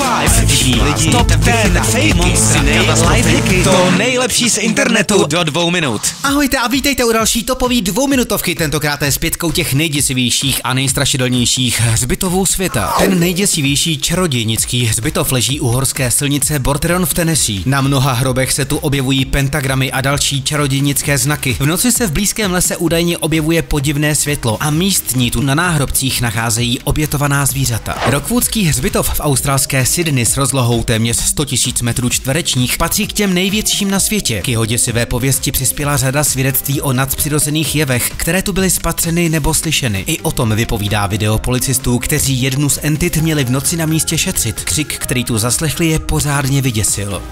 5 lidi, top 10 faky, lifehacky, to nejlepší z internetu do 2 minut. Ahojte a vítejte u další topový 2minutovky, tentokrát je s 5 těch nejděsivějších a nejstrašidelnějších hřbitovů světa. Ten nejděsivější čarodějnický hřbitov leží u horské silnice Borderon v Tennessee. Na mnoha hrobech se tu objevují pentagramy a další čarodějnické znaky. V noci se v blízkém lese údajně objevuje podivné světlo a místní tu na náhrobcích nacházejí obětovaná zvířata. Rockwoodský hřbitov v australské Sydney s rozlohou téměř 100 000 metrů čtverečních patří k těm největším na světě. K jeho děsivé pověsti přispěla řada svědectví o nadpřirozených jevech, které tu byly spatřeny nebo slyšeny. I o tom vypovídá video policistů, kteří jednu z entit měli v noci na místě šetřit. Křik, který tu zaslechli, je pořádně vyděsil.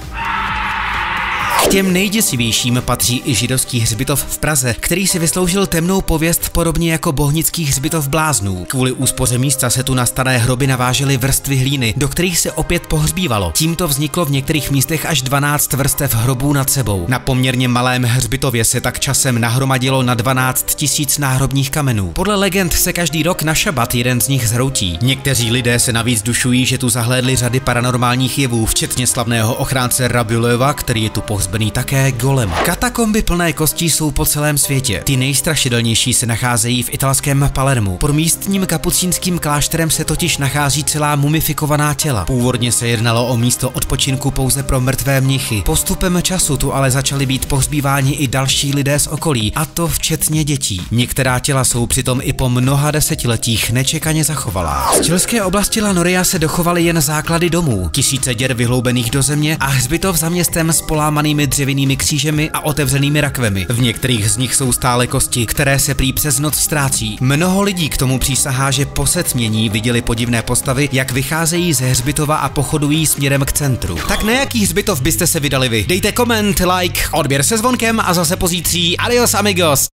K těm nejděsivějším patří i židovský hřbitov v Praze, který si vysloužil temnou pověst podobně jako bohnický hřbitov bláznů. Kvůli úspoře místa se tu na staré hroby navážely vrstvy hlíny, do kterých se opět pohřbívalo. Tímto vzniklo v některých místech až 12 vrstev hrobů nad sebou. Na poměrně malém hřbitově se tak časem nahromadilo na 12 000 náhrobních kamenů. Podle legend se každý rok na šabat jeden z nich zhroutí. Někteří lidé se navíc dušují, že tu zahlédli řady paranormálních jevů, včetně slavného ochránce Rabuleva, který je tu pohřbený také golem. Katakomby plné kostí jsou po celém světě. Ty nejstrašidelnější se nacházejí v italském Palermu. Pod místním kapucínským klášterem se totiž nachází celá mumifikovaná těla. Původně se jednalo o místo odpočinku pouze pro mrtvé mnichy. Postupem času tu ale začali být pohřbíváni i další lidé z okolí, a to včetně dětí. Některá těla jsou přitom i po mnoha desetiletích nečekaně zachovalá. Z chilské oblasti La Noria se dochovaly jen základy domů, tisíce děr vyhloubených do země a hřbitov za městem s polámanými dřevěnými křížemi a otevřenými rakvemi. V některých z nich jsou stále kosti, které se prý přes noc ztrácí. Mnoho lidí k tomu přísahá, že po setmění viděli podivné postavy, jak vycházejí ze hřbitova a pochodují směrem k centru. Tak na jaký hřbitov byste se vydali vy? Dejte koment, like, odběr se zvonkem a zase pozítří. Adios amigos!